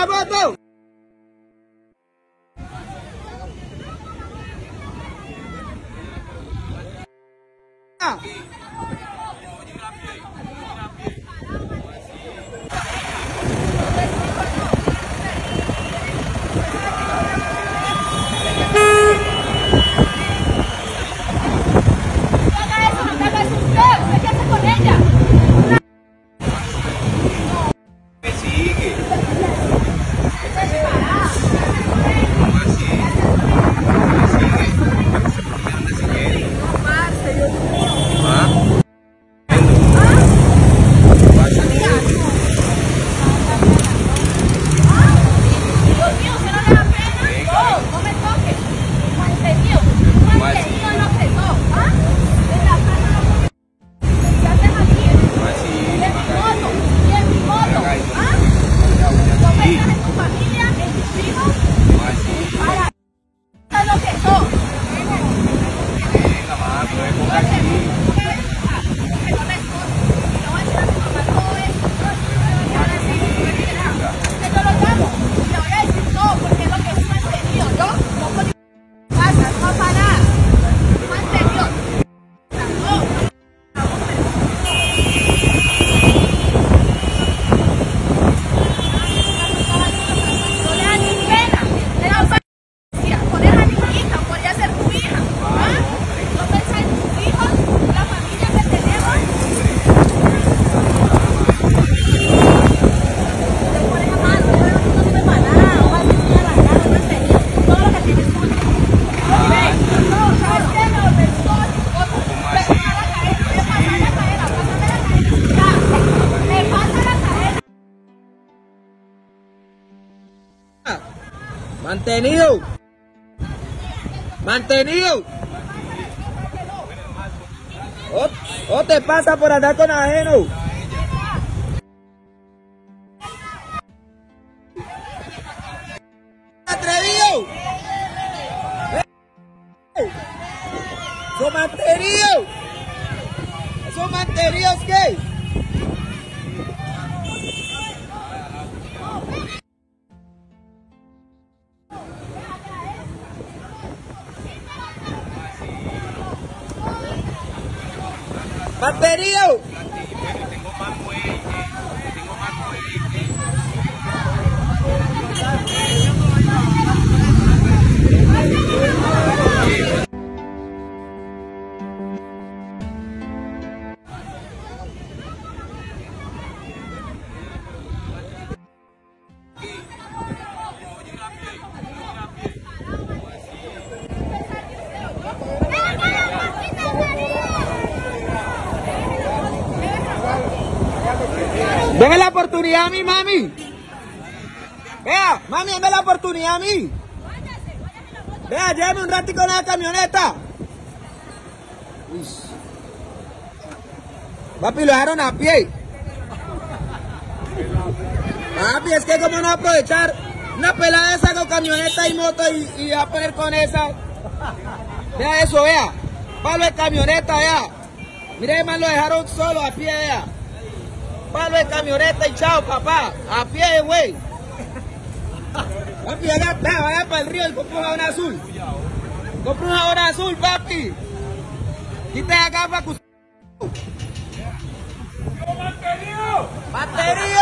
la foto! Mantenido. Mantenido. O te pasa por andar con ajeno. Atrevido. ¿Son mantenidos? ¿Son mantenidos qué? ¡Mantenido! Deme la oportunidad a mí, mami. Vea, mami, dame la oportunidad a mí. Vea, llévame un ratico en la camioneta. Uy. Papi, lo dejaron a pie. Papi, es que como no aprovechar una pelada de esa con camioneta y moto y va a poner con esa. Vea eso, vea. Palo de camioneta, vea. Mire, man, lo dejaron solo a pie, vea. Palo de camioneta y chao, papá. A pie, güey. Papi, vaya para el río y compra un jabón azul. Compra un jabón azul, papi. Quita acá para que... ¡Mantenido! ¡Mantenido!